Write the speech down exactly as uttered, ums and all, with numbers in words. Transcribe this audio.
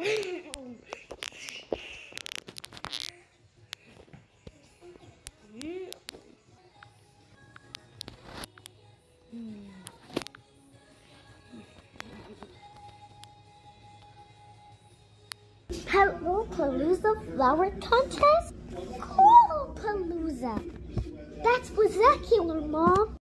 Hello Palooza flower contest? Cool Palooza! That's spectacular, Mom!